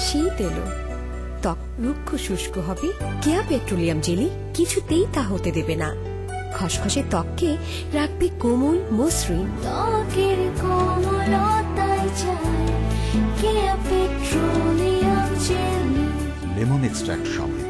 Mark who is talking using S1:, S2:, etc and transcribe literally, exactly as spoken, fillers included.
S1: শীত এলো, ত্বক রুক্ষ শুষ্ক হবে। কেয়া পেট্রোলিয়াম জেলি কিছুতেই তা হতে দেবে না। খসখসে ত্বককে রাখবে কোমল মসৃণ।
S2: ত্বকের কোমলতায় চাই Keya petroleum jelly.
S3: Lemon extract সমেত